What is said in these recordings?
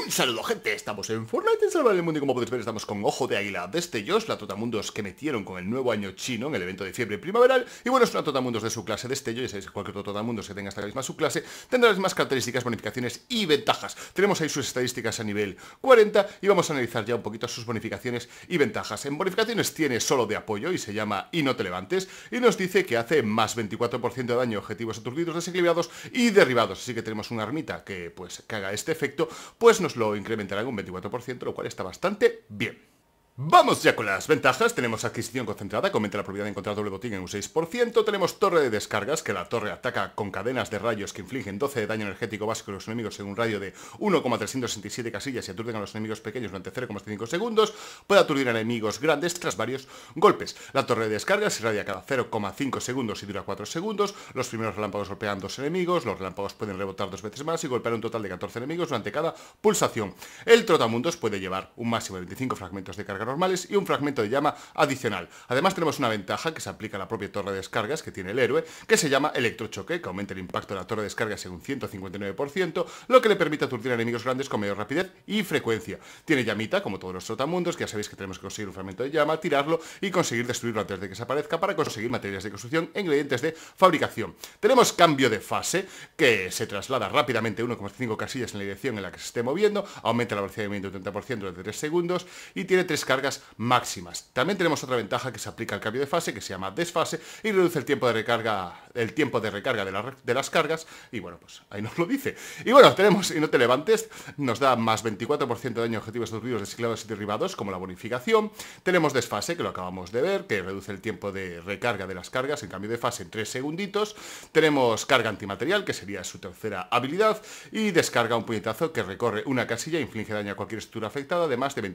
Un saludo, gente, estamos en Fortnite, en Salvar el Mundo y como podéis ver estamos con Ojo de Águila Destellos, la Trotamundos que metieron con el nuevo año chino en el evento de fiebre primaveral. Y bueno, es una Trotamundos de su clase Destello, ya sabéis que cualquier otro Trotamundos que tenga esta misma subclase tendrá las mismas características, bonificaciones y ventajas. Tenemos ahí sus estadísticas a nivel 40 y vamos a analizar ya un poquito sus bonificaciones y ventajas. En bonificaciones tiene solo de apoyo y se llama Y no te levantes y nos dice que hace más 24% de daño a objetivos aturdidos, desequilibrados y derribados. Así que tenemos una armita que haga este efecto, pues nos lo incrementará en un 24%, lo cual está bastante bien. Vamos ya con las ventajas. Tenemos adquisición concentrada, que aumenta la probabilidad de encontrar doble botín en un 6%. Tenemos torre de descargas, que la torre ataca con cadenas de rayos que infligen 12 de daño energético básico a los enemigos en un radio de 1,367 casillas y aturden a los enemigos pequeños durante 0,5 segundos. Puede aturdir a enemigos grandes tras varios golpes. La torre de descargas se irradia cada 0,5 segundos y dura 4 segundos. Los primeros relámpagos golpean 2 enemigos. Los relámpagos pueden rebotar 2 veces más y golpear un total de 14 enemigos durante cada pulsación. El Trotamundos puede llevar un máximo de 25 fragmentos de carga normales y un fragmento de llama adicional. Además tenemos una ventaja que se aplica a la propia torre de descargas que tiene el héroe, que se llama electrochoque, que aumenta el impacto de la torre de descargas en un 159%, lo que le permite aturdir a enemigos grandes con mayor rapidez y frecuencia. Tiene llamita, como todos los Trotamundos, que ya sabéis que tenemos que conseguir un fragmento de llama, tirarlo y conseguir destruirlo antes de que se aparezca para conseguir materias de construcción e ingredientes de fabricación. Tenemos cambio de fase, que se traslada rápidamente 1,5 casillas en la dirección en la que se esté moviendo, aumenta la velocidad de movimiento un 30% durante 3 segundos y tiene 3 cargas máximas. También tenemos otra ventaja que se aplica al cambio de fase, que se llama desfase, y reduce el tiempo de recarga de las cargas, y bueno, pues ahí nos lo dice. Y bueno, tenemos Y no te levantes, nos da más 24% de daño a objetivos aturdidos, desequilibrados y derribados, como la bonificación. Tenemos desfase, que lo acabamos de ver, que reduce el tiempo de recarga de las cargas en cambio de fase en 3 segunditos. Tenemos carga antimaterial, que sería su tercera habilidad, y descarga un puñetazo que recorre una casilla e inflige daño a cualquier estructura afectada, además de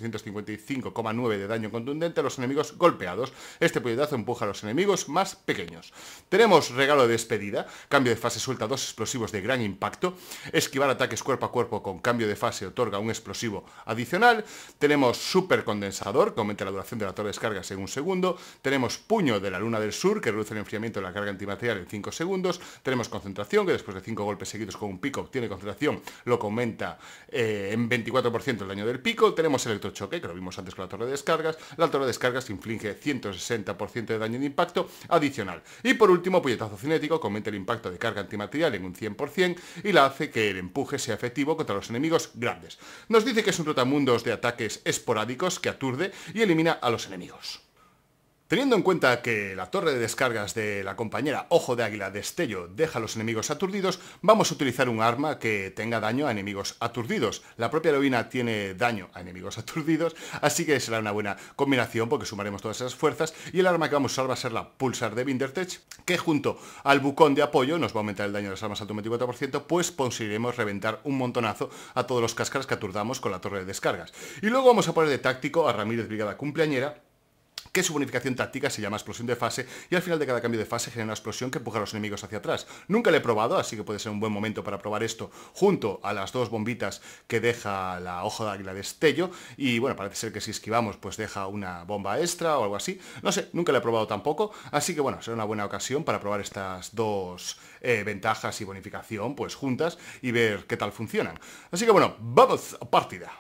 29.655,9 de daño contundente a los enemigos golpeados. Este puñetazo empuja a los enemigos más pequeños. Tenemos regalo de despedida, cambio de fase suelta 2 explosivos de gran impacto, esquivar ataques cuerpo a cuerpo con cambio de fase otorga un explosivo adicional. Tenemos super condensador, que aumenta la duración de la torre de descargas en un segundo. Tenemos puño de la luna del sur, que reduce el enfriamiento de la carga antimaterial en 5 segundos. Tenemos concentración, que después de 5 golpes seguidos con un pico obtiene concentración, lo que aumenta en 24% el daño del pico. Tenemos electrochoque, que lo vimos antes con la torre de descargas. La torre de descargas inflige 160% de daño de impacto adicional. Y por último, puñetazo cinético, que aumenta el impacto de carga antimaterial en un 100% y la hace que el empuje sea efectivo contra los enemigos grandes. Nos dice que es un Trotamundos de ataques esporádicos que aturde y elimina a los enemigos. Teniendo en cuenta que la torre de descargas de la compañera Ojo de Águila Destello deja a los enemigos aturdidos, vamos a utilizar un arma que tenga daño a enemigos aturdidos. La propia heroína tiene daño a enemigos aturdidos, así que será una buena combinación porque sumaremos todas esas fuerzas, y el arma que vamos a usar va a ser la Pulsar de Vindertech, que junto al bucón de apoyo nos va a aumentar el daño de las armas al 24%, pues conseguiremos reventar un montonazo a todos los cáscaras que aturdamos con la torre de descargas. Y luego vamos a poner de táctico a Ramírez Brigada Cumpleañera, que su bonificación táctica se llama explosión de fase y al final de cada cambio de fase genera una explosión que empuja a los enemigos hacia atrás. Nunca le he probado, así que puede ser un buen momento para probar esto junto a las dos bombitas que deja la Ojo de Águila Destello, y bueno, parece ser que si esquivamos pues deja una bomba extra o algo así. No sé, nunca le he probado tampoco, así que bueno, será una buena ocasión para probar estas dos ventajas y bonificación pues juntas y ver qué tal funcionan. Así que bueno, vamos a partida.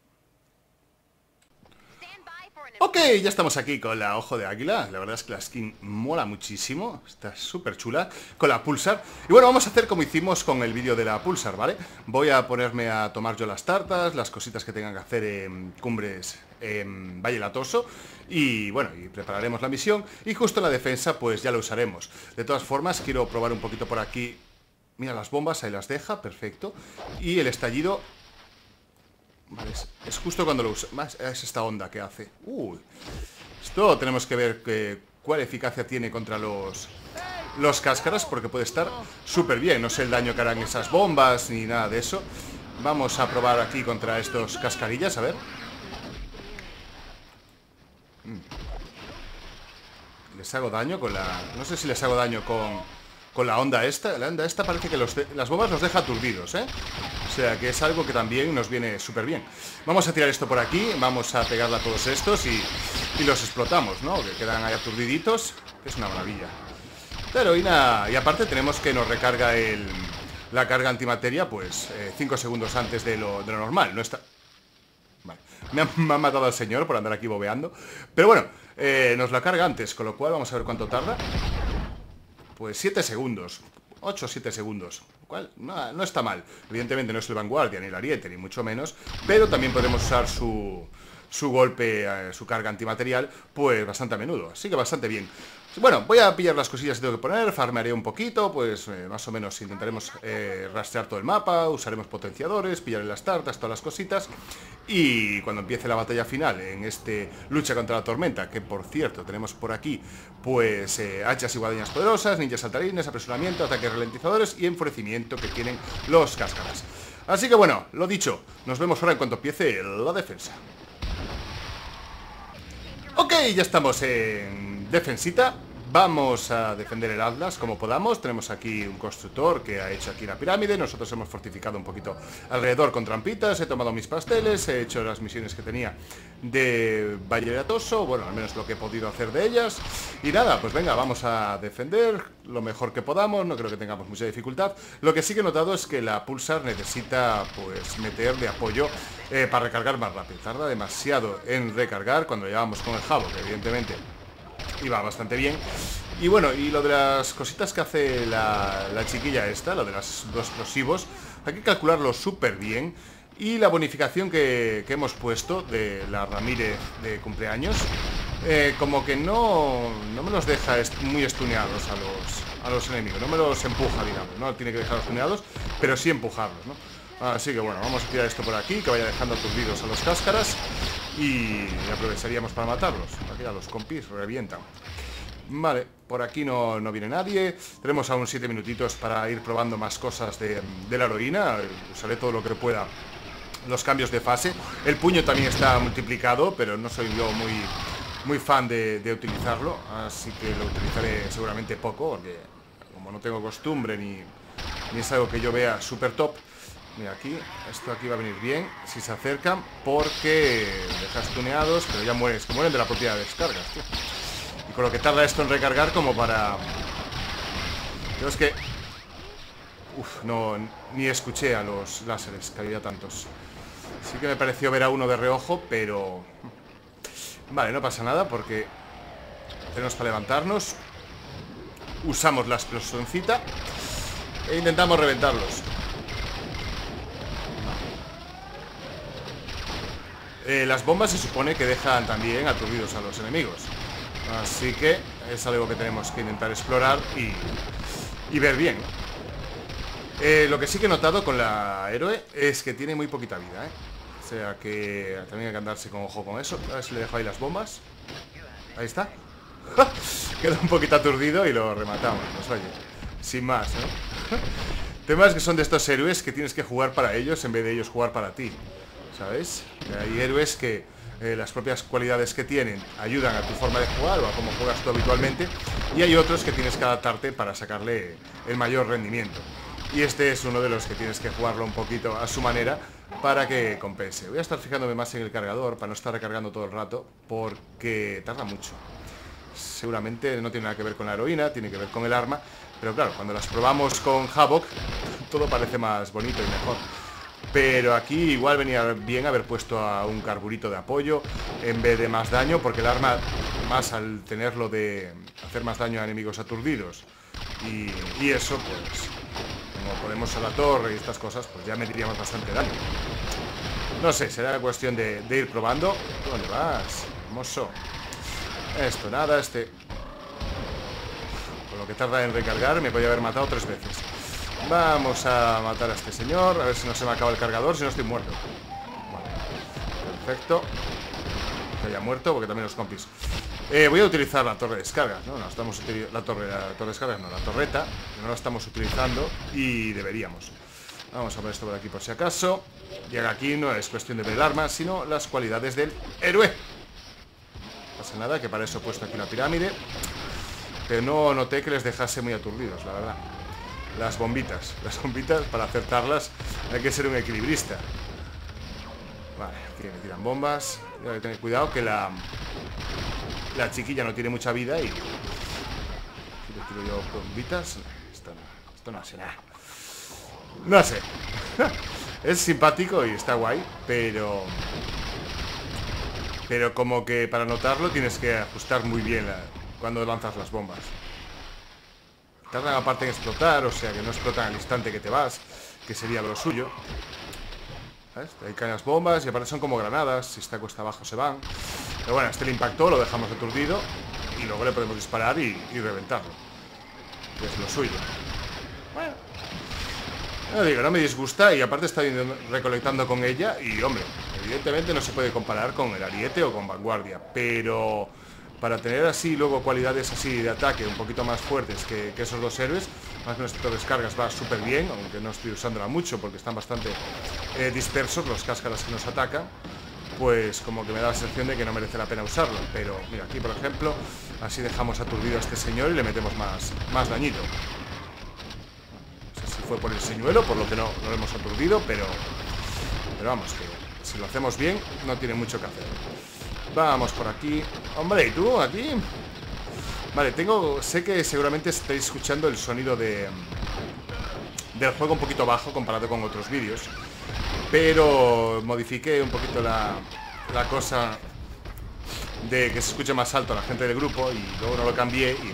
Ok, ya estamos aquí con la Ojo de Águila. La verdad es que la skin mola muchísimo, está súper chula, con la Pulsar. Y bueno, vamos a hacer como hicimos con el vídeo de la Pulsar, ¿vale? Voy a ponerme a tomar yo las tartas, las cositas que tengan que hacer en Cumbres, en Valle Latoso. Y bueno, y prepararemos la misión. Y justo en la defensa pues ya lo usaremos. De todas formas, quiero probar un poquito por aquí. Mira las bombas, ahí las deja, perfecto. Y el estallido... Vale, es justo cuando lo usa. Es esta onda que hace. Uy. Esto tenemos que ver cuál eficacia tiene contra los cáscaras, porque puede estar súper bien. No sé el daño que harán esas bombas ni nada de eso. Vamos a probar aquí contra estos cascarillas, a ver. Les hago daño con la... No sé si les hago daño con la onda esta. La onda esta parece que las bombas los deja aturdidos, ¿eh? O sea que es algo que también nos viene súper bien. Vamos a tirar esto por aquí, vamos a pegarle a todos estos y los explotamos, ¿no? Que quedan ahí aturdiditos. Es una maravilla. La heroína... Y aparte tenemos que nos recarga la carga antimateria, pues 5 segundos antes de lo normal. No está... Vale. Me ha matado al señor por andar aquí bobeando. Pero bueno, nos la carga antes, con lo cual vamos a ver cuánto tarda. Pues 7 segundos. 8 o 7 segundos. Lo cual no está mal. Evidentemente no es el Vanguardia, ni el Ariete, ni mucho menos. Pero también podemos usar su golpe, su carga antimaterial, pues bastante a menudo. Así que bastante bien. Bueno, voy a pillar las cosillas que tengo que poner, farmearé un poquito, pues más o menos intentaremos rastrear todo el mapa, usaremos potenciadores, pillaré las tartas, todas las cositas. Y cuando empiece la batalla final en este lucha contra la tormenta, que por cierto tenemos por aquí, pues hachas y guadañas poderosas, ninjas saltarines, apresuramiento, ataques ralentizadores y enfurecimiento que tienen los cáscaras. Así que bueno, lo dicho, nos vemos ahora en cuanto empiece la defensa. Ok, ya estamos en defensita. Vamos a defender el Atlas como podamos. Tenemos aquí un constructor que ha hecho aquí la pirámide. Nosotros hemos fortificado un poquito alrededor con trampitas. He tomado mis pasteles, he hecho las misiones que tenía de Valle Atoso. Bueno, al menos lo que he podido hacer de ellas. Y nada, pues venga, vamos a defender lo mejor que podamos. No creo que tengamos mucha dificultad. Lo que sí que he notado es que la Pulsar necesita pues meter de apoyo para recargar más rápido. Tarda demasiado en recargar cuando llevamos con el Havok, que evidentemente iba bastante bien. Y bueno, y lo de las cositas que hace la chiquilla esta, lo de los explosivos, hay que calcularlo súper bien. Y la bonificación que hemos puesto de la Ramírez de cumpleaños, como que no me los deja muy estuneados a los enemigos. No me los empuja, digamos, no tiene que dejarlos estuneados, pero sí empujarlos, ¿no? Así que bueno, vamos a tirar esto por aquí, que vaya dejando aturdidos a los cáscaras. Y aprovecharíamos para matarlos. Aquí a los compis revientan. Vale, por aquí no viene nadie. Tenemos aún 7 minutitos para ir probando más cosas de la heroína. Usaré todo lo que pueda los cambios de fase. El puño también está multiplicado, pero no soy yo muy fan de utilizarlo. Así que lo utilizaré seguramente poco, porque como no tengo costumbre ni es algo que yo vea súper top. Mira, esto aquí va a venir bien si se acercan, porque dejas tuneados, pero ya mueres, que mueren de la propia descarga, tío. Y con lo que tarda esto en recargar como para... Yo es que... ni escuché a los láseres, que había tantos. Sí que me pareció ver a uno de reojo, pero... Vale, no pasa nada porque tenemos para levantarnos. Usamos la explosioncita e intentamos reventarlos. Las bombas se supone que dejan también aturdidos a los enemigos. Así que es algo que tenemos que intentar explorar y ver bien. Lo que sí que he notado con la héroe es que tiene muy poquita vida, ¿eh? O sea que también hay que andarse con ojo con eso. A ver si le dejo ahí las bombas. Ahí está. Queda un poquito aturdido y lo rematamos. Pues oye, sin más, ¿no? El tema es que son de estos héroes que tienes que jugar para ellos en vez de ellos jugar para ti, ¿sabes? Hay héroes que las propias cualidades que tienen ayudan a tu forma de jugar o a cómo juegas tú habitualmente, y hay otros que tienes que adaptarte para sacarle el mayor rendimiento. Y este es uno de los que tienes que jugarlo un poquito a su manera para que compense. Voy a estar fijándome más en el cargador para no estar recargando todo el rato, porque tarda mucho. Seguramente no tiene nada que ver con la heroína, tiene que ver con el arma, pero claro, cuando las probamos con Havok todo parece más bonito y mejor. Pero aquí igual venía bien haber puesto a un carburito de apoyo en vez de más daño, porque el arma, más al tenerlo de hacer más daño a enemigos aturdidos y eso, pues como podemos a la torre y estas cosas, pues ya metiríamos bastante daño. No sé, será cuestión de ir probando. ¿Dónde vas? Hermoso. Esto nada, con lo que tarda en recargar me podría haber matado 3 veces. Vamos a matar a este señor, a ver si no se me acaba el cargador, si no estoy muerto. Vale. Perfecto. Que haya muerto, porque también los compis. Voy a utilizar la torre de descargas, ¿no? No estamos la torre de descargas, no, la torreta, que no la estamos utilizando y deberíamos. Vamos a poner esto por aquí por si acaso. Llega aquí, no es cuestión de ver el arma, sino las cualidades del héroe. No pasa nada, que para eso he puesto aquí una pirámide. Pero no noté que les dejase muy aturdidos, la verdad. Las bombitas, para acertarlas hay que ser un equilibrista. Vale, aquí me tiran bombas. Hay que tener cuidado que la chiquilla no tiene mucha vida y... Si le tiro yo bombitas, esto no hace nada. No sé. Es simpático y está guay, pero como que para notarlo tienes que ajustar muy bien cuando lanzas las bombas. Tardan aparte en explotar, o sea que no explotan al instante que te vas, que sería lo suyo. ¿Ves? Ahí caen las bombas y aparte son como granadas. Si está cuesta abajo se van. Pero bueno, este le impactó, lo dejamos aturdido y luego le podemos disparar y reventarlo, que es lo suyo. Bueno, no digo, no me disgusta y aparte está recolectando con ella y, hombre, evidentemente no se puede comparar con el Ariete o con Vanguardia, pero para tener así luego cualidades así de ataque un poquito más fuertes que esos dos héroes, más que nuestro descargas va súper bien, aunque no estoy usándola mucho porque están bastante dispersos los cáscaras que nos atacan, pues como que me da la sensación de que no merece la pena usarlo. Pero mira, aquí por ejemplo, así dejamos aturdido a este señor y le metemos más dañito. No sé si fue por el señuelo, por lo que no lo hemos aturdido, pero vamos, que si lo hacemos bien, no tiene mucho que hacer. Vamos por aquí. Hombre, ¿y tú aquí? Vale, sé que seguramente estáis escuchando el sonido del juego un poquito bajo comparado con otros vídeos, pero modifiqué un poquito la cosa de que se escuche más alto a la gente del grupo y luego no lo cambié y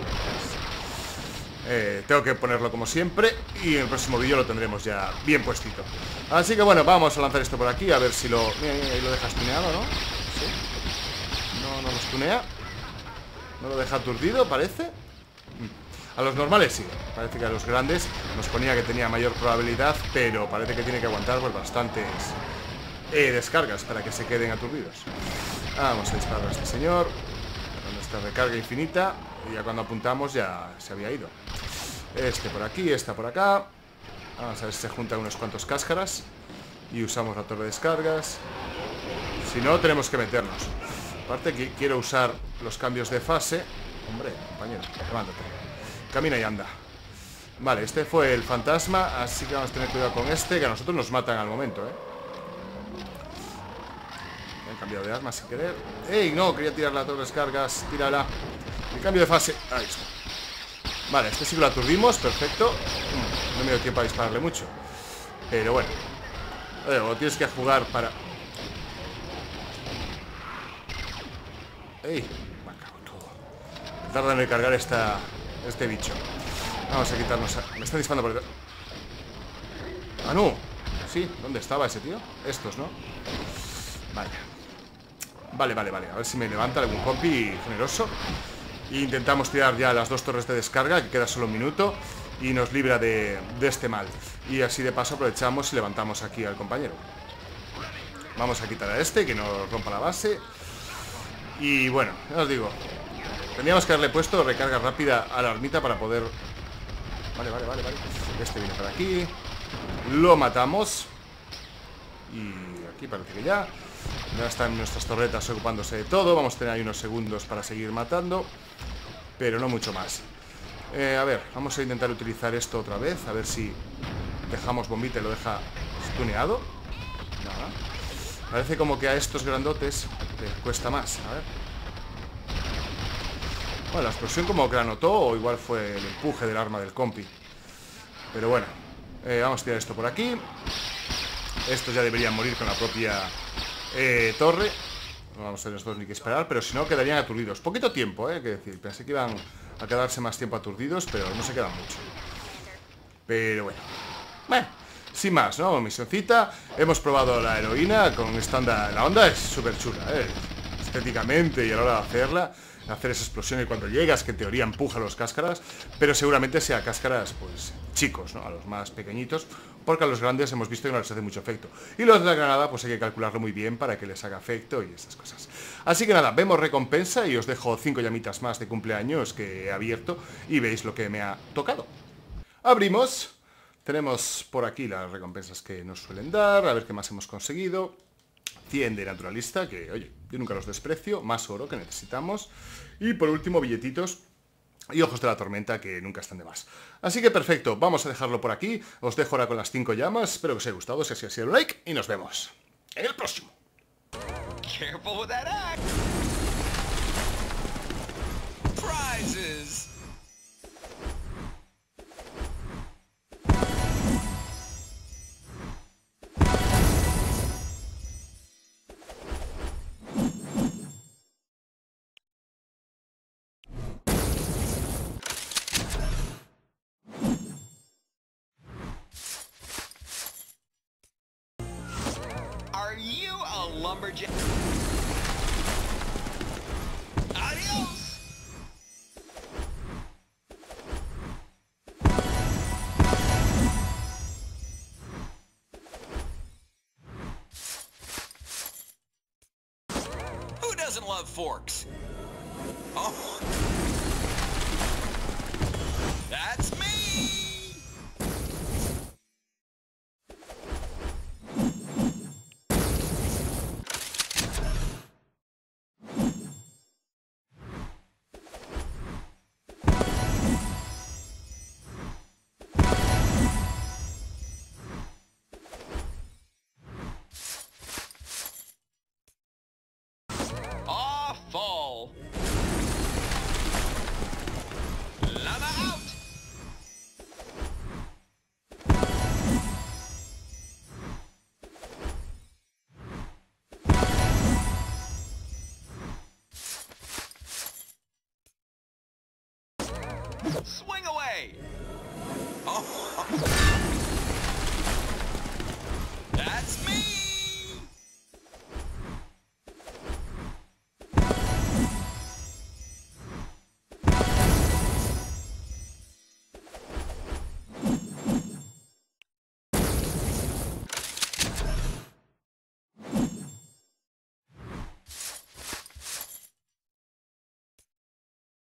pues, tengo que ponerlo como siempre y en el próximo vídeo lo tendremos ya bien puestito. Así que bueno, vamos a lanzar esto por aquí a ver si lo... Mira, ahí lo dejas tuneado, ¿no? ¿Sí? No nos tunea. No lo deja aturdido, parece. A los normales sí. Parece que a los grandes nos ponía que tenía mayor probabilidad, pero parece que tiene que aguantar pues bastantes descargas para que se queden aturdidos. Vamos a disparar a este señor con nuestra recarga infinita. Y ya cuando apuntamos ya se había ido. Este por aquí, esta por acá. Vamos a ver si se juntan unos cuantos cáscaras y usamos la torre de descargas. Si no, tenemos que meternos. Aparte que quiero usar los cambios de fase. Hombre, compañero, levántate. Camina y anda. Vale, este fue el fantasma, así que vamos a tener cuidado con este, que a nosotros nos matan al momento, He cambiado de arma sin querer. ¡Ey! No, quería tirar la torre de descargas. Tírala. El cambio de fase. Ahí está. Vale, este sí que lo aturdimos, perfecto. No me dio tiempo a dispararle mucho. Pero bueno. O tienes que jugar para... ¡Ey! Me cago en todo. Tarda en recargar este bicho. Vamos a quitarnos... Me están disparando por detrás. ¡Ah, no! Sí, ¿dónde estaba ese tío? Estos, ¿no? Vale. Vale. A ver si me levanta algún compi generoso. E intentamos tirar ya las dos torres de descarga, que queda solo un minuto, y nos libra de este mal. Y así de paso aprovechamos y levantamos aquí al compañero. Vamos a quitar a este, que no rompa la base. Y bueno, ya os digo, tendríamos que haberle puesto recarga rápida a la ermita para poder... Vale. Este viene por aquí. Lo matamos. Y aquí parece que ya están nuestras torretas ocupándose de todo. Vamos a tener ahí unos segundos para seguir matando, pero no mucho más. A ver, vamos a intentar utilizar esto otra vez. A ver si dejamos bombita y lo deja stuneado. Nada. Parece como que a estos grandotes les cuesta más. A ver. Bueno, la explosión como que la notó, o igual fue el empuje del arma del compi. Pero bueno, vamos a tirar esto por aquí. Estos ya deberían morir con la propia torre. No vamos a tener nosotros ni que esperar, pero si no quedarían aturdidos. Poquito tiempo, hay que decir. Pensé que iban a quedarse más tiempo aturdidos, pero no se quedan mucho. Pero bueno, sin más, ¿no? Misioncita. Hemos probado la heroína con esta onda. La onda es súper chula, estéticamente y a la hora de hacerla, hacer esa explosión y cuando llegas, que en teoría empuja los cáscaras, pero seguramente sea cáscaras, pues, chicos, ¿no? A los más pequeñitos, porque a los grandes hemos visto que no les hace mucho efecto. Y los de la granada, pues hay que calcularlo muy bien para que les haga efecto y esas cosas. Así que nada, vemos recompensa y os dejo 5 llamitas más de cumpleaños que he abierto y veis lo que me ha tocado. Abrimos. Tenemos por aquí las recompensas que nos suelen dar, a ver qué más hemos conseguido. 100 de naturalista, que oye, yo nunca los desprecio, más oro que necesitamos. Y por último, billetitos y ojos de la tormenta, que nunca están de más. Así que perfecto, vamos a dejarlo por aquí. Os dejo ahora con las 5 llamas, espero que os haya gustado, si así ha sido el like, y nos vemos en el próximo. Careful with that axe. Prizes. Are you a lumberjack? Adios! Who doesn't love forks? Oh! That's me!